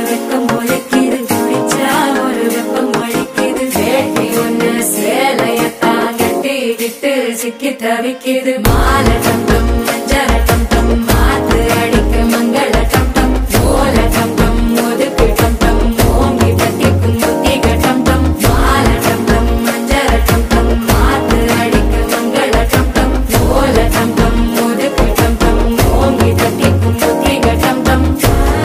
வெக்கம் முளைக்குது குடிச்சா ஒரு வெப்பம் அடிக்குது வேட்டி ஒண்ணு சேலையத்தான் கட்டிக்கிட்டு சிக்கி தவிக்குது மாலை தங்கம்